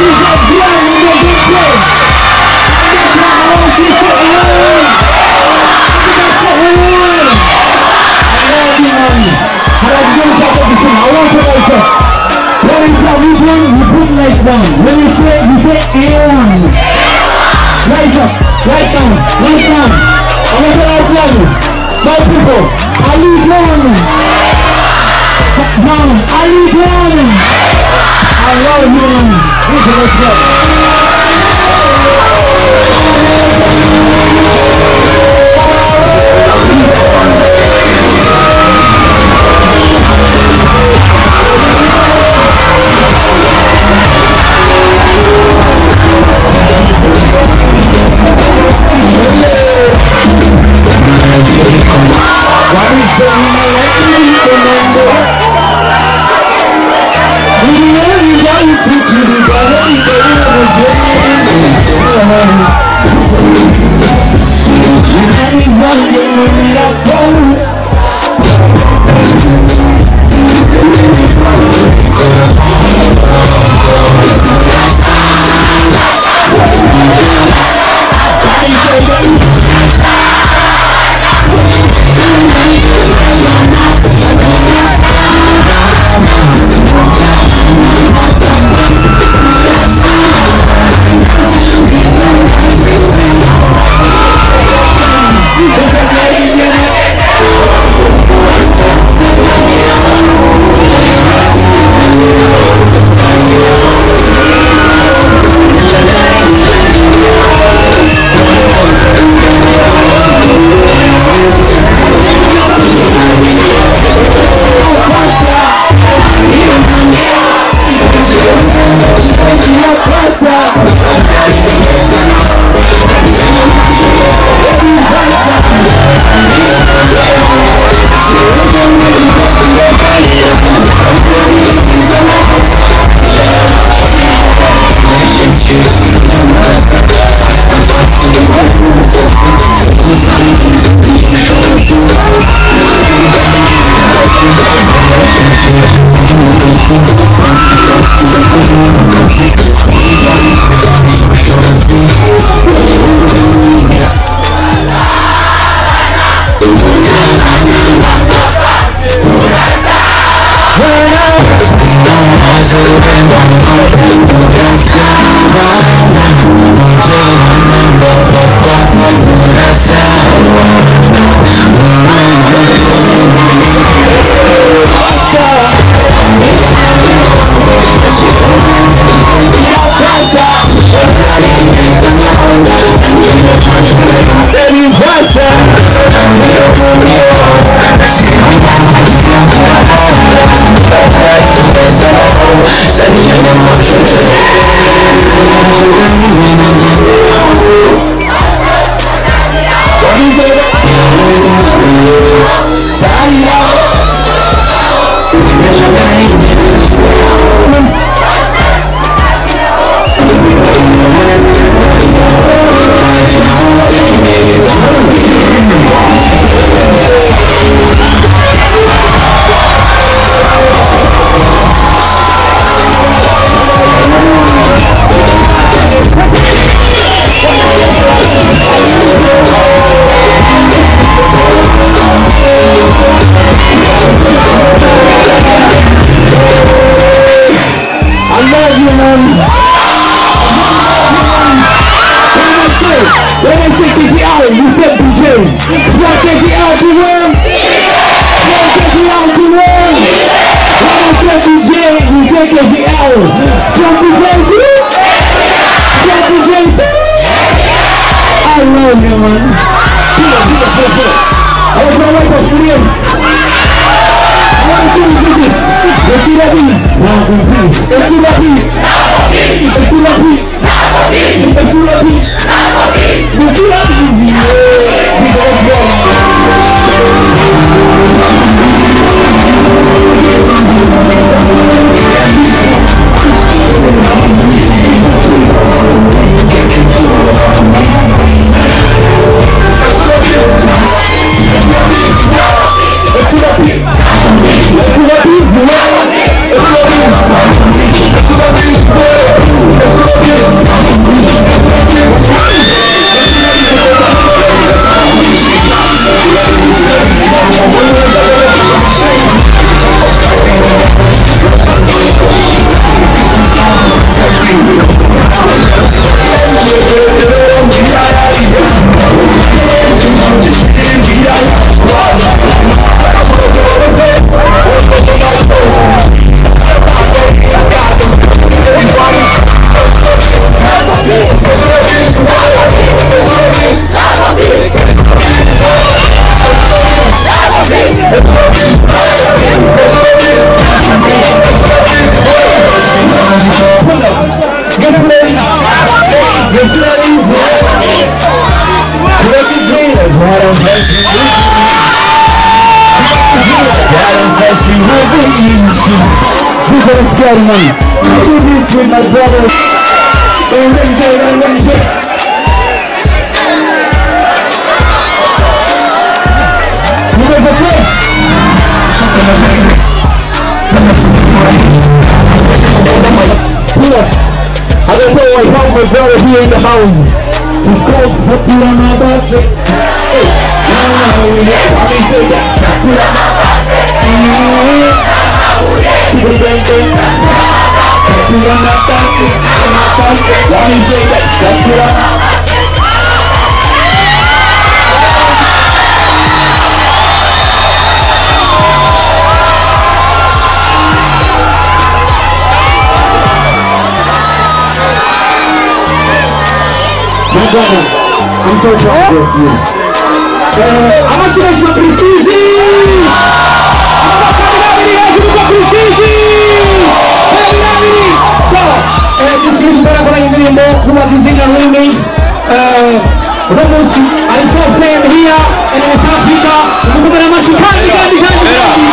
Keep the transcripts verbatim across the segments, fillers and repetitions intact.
When you say, you say A one. Rise up, rise down, rise down. I'm going to rise down. My people, are you down? Down, are you down? I love you, man. Let's go. Let's see that beat. Let's see that beat. D J Scary man. Do this with my brother. Don't let me say, don't let me say. You guys are close. Pull up. I don't know why how my brother here in the house. It's called Satura Mabate. Hey, now we have I mean say that Satura Mabate. Satura Mabate. Let me say that Satura Mabate. My brother, I'm so proud of you. Uh, I'm not sure it's not Precizi! So, uh, this is what I'm going to do more. Who are these Indian roommates? Uh, Ramos, I saw them here in West Africa. We're going to mash it. Candy, candy, candy, candy.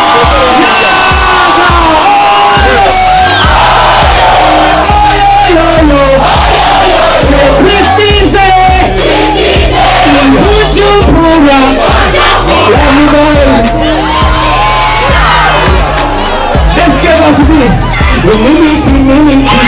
Let's get back to this. We're moving to moving to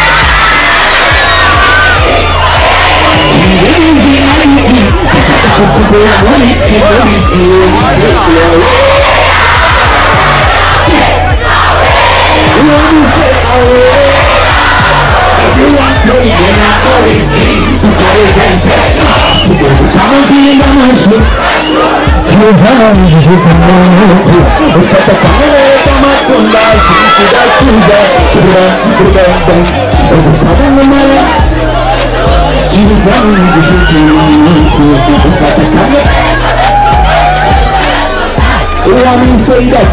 Let me say that.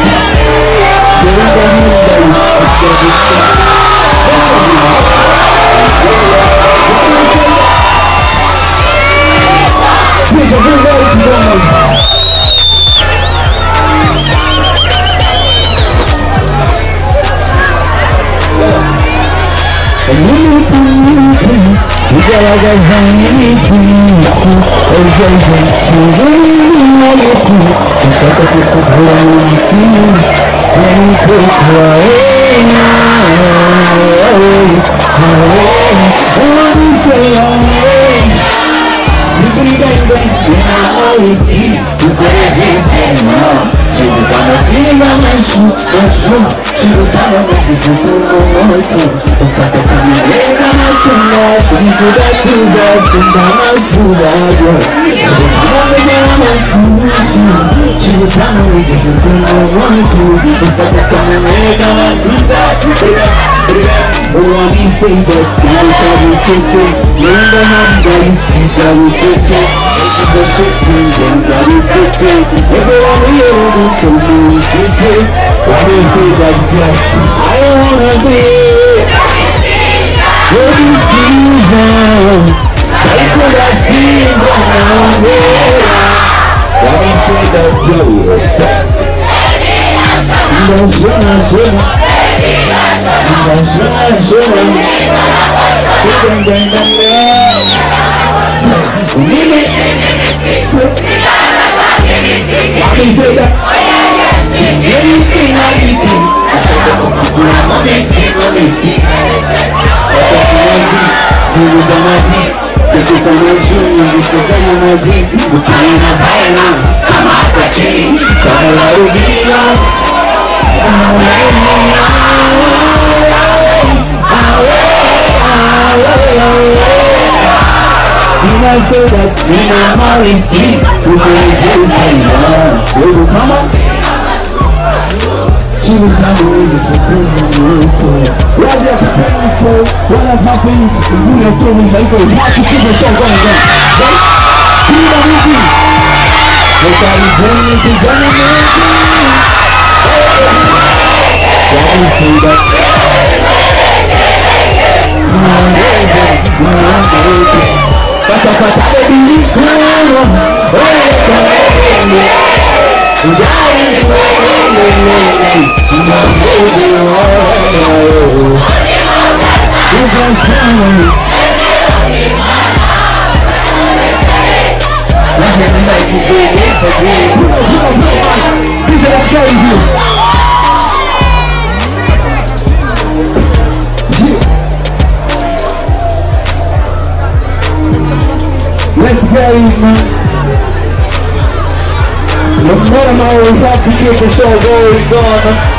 I wanna be your decision. I could have seen one let me say that glorious. Don't show me, show me. Don't show me, show me. Bang, bang, bang, bang. Let me say that. Anything, anything. Amazing, amazing. Eu tô com meu junho, vocês aí no dia. O pai na baila, a mata aqui. Só ela ouvia. And I say that when I'm always deep, we can just hang on. Will you come up? She was on the way to do the what they're preparing for, what has happened, you know, told me, like, you have to keep the show going on. Right? Keep on moving. Nobody's running to gentlemen. Let me see that. Pata pata de bendición. Oh, Let's get it, man. No matter how we have to keep the show going on.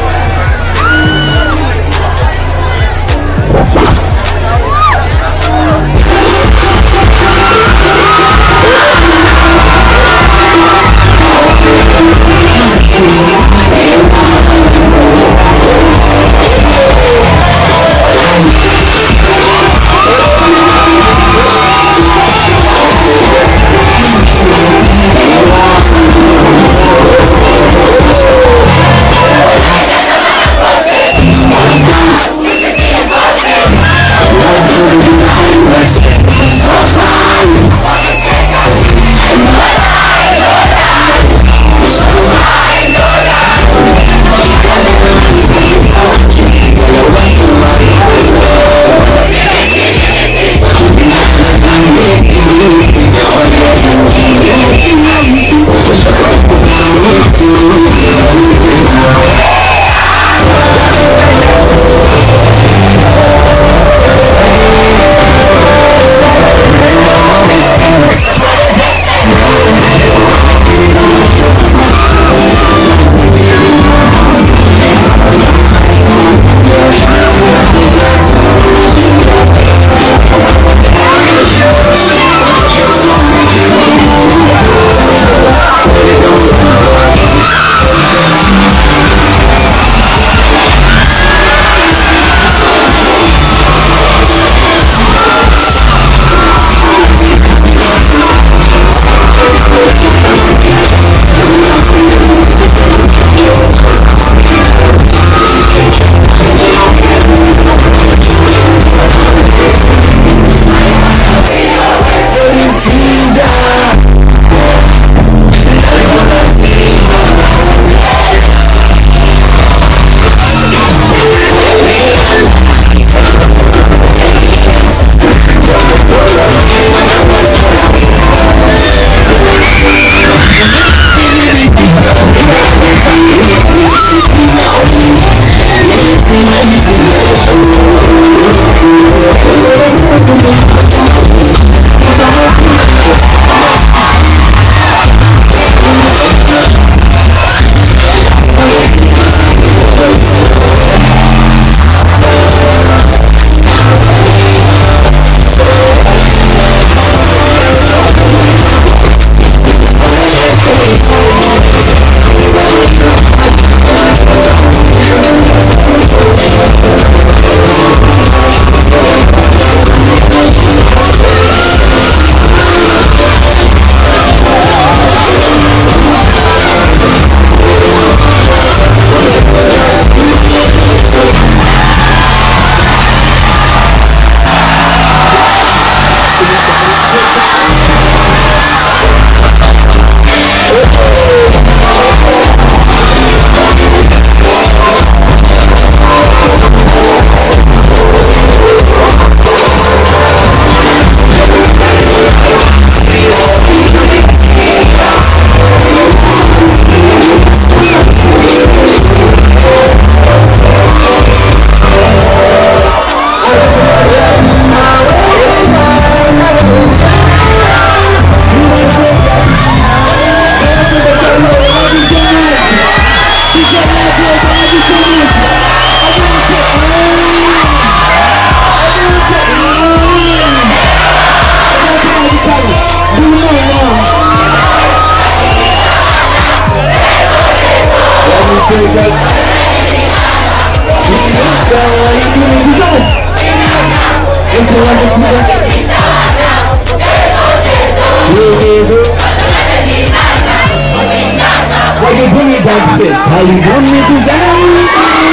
How you want me to dance?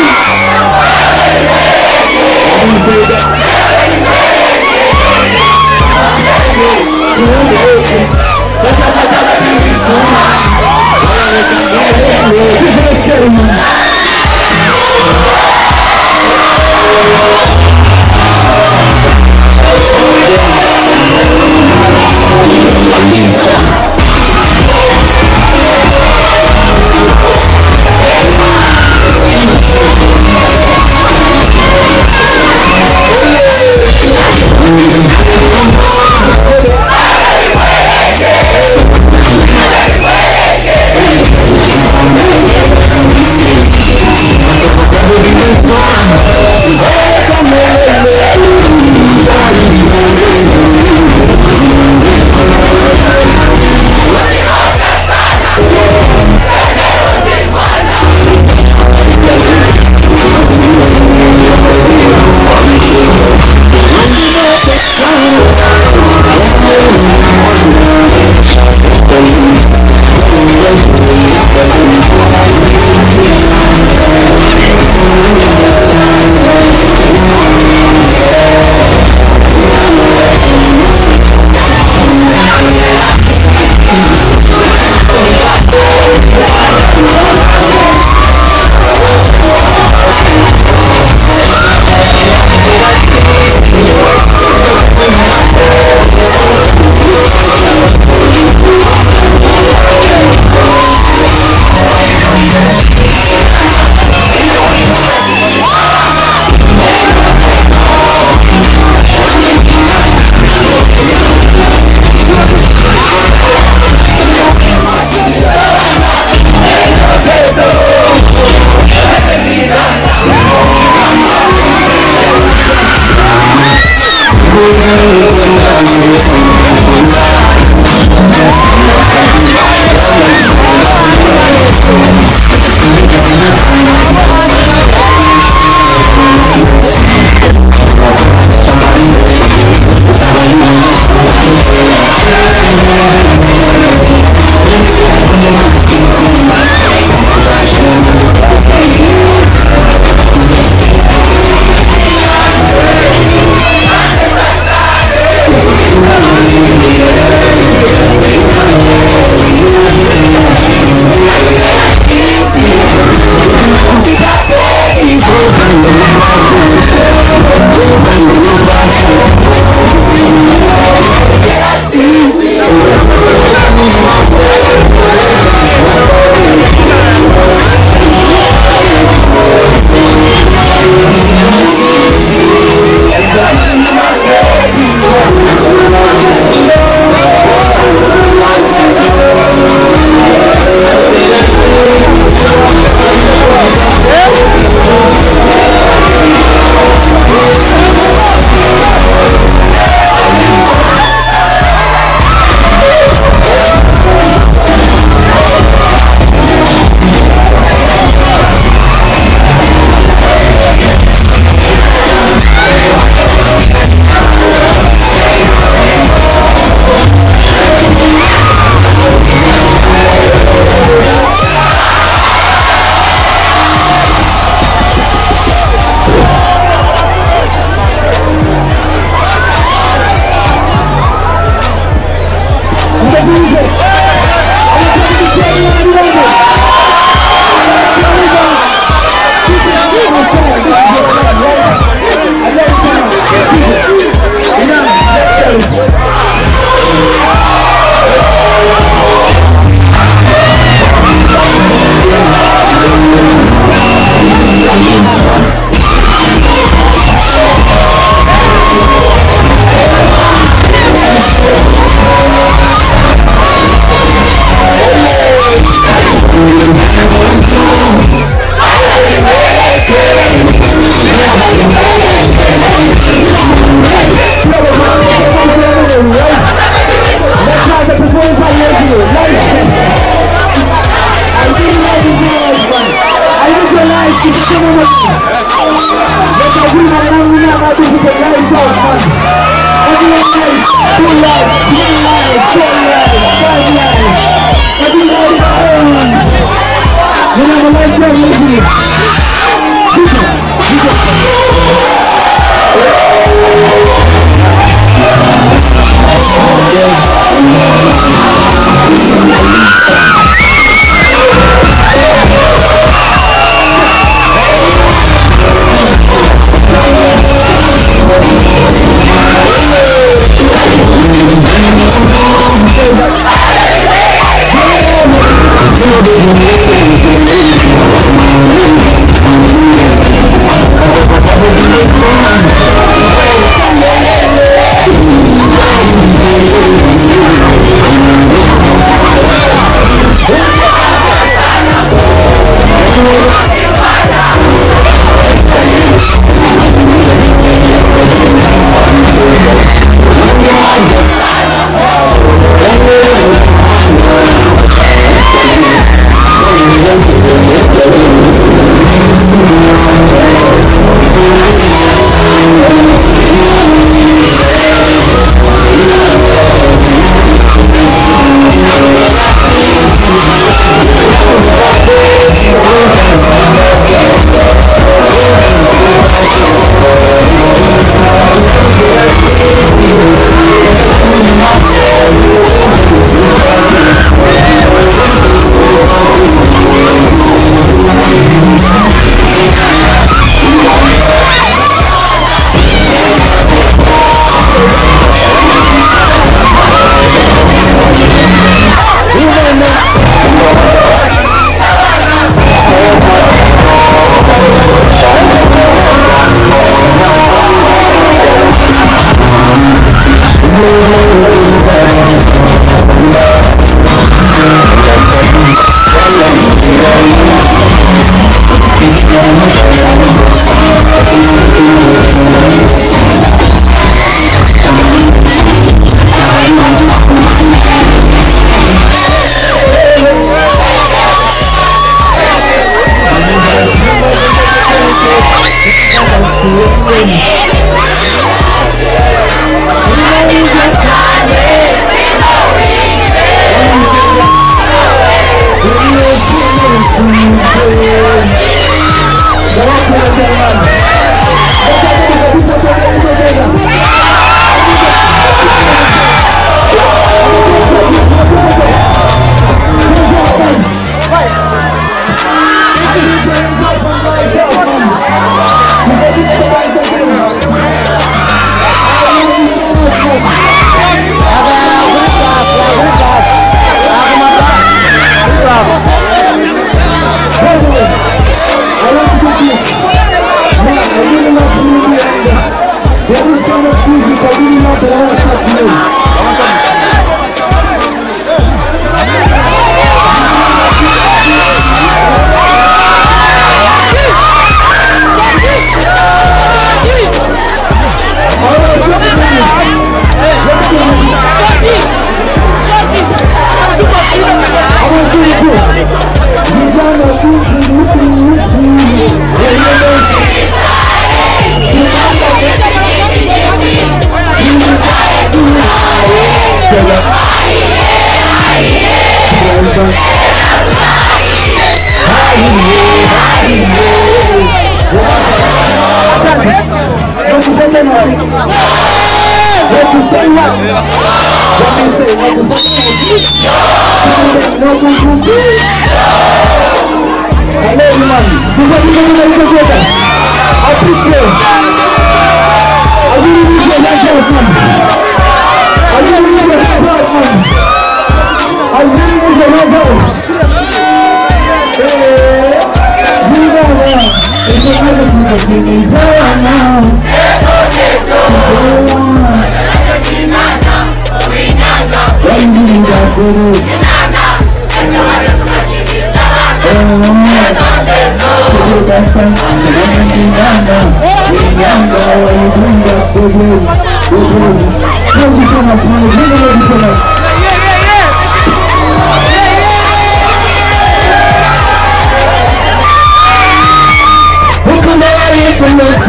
I didn't say that.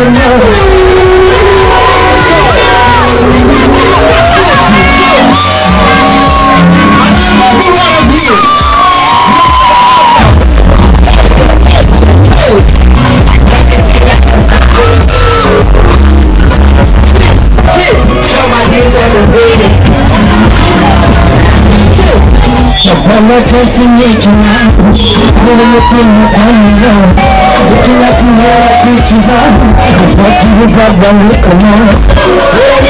I'm not trusting you tonight. I'm gonna tell you how you know. Looking at you where I pictures are. It's like you got one look on.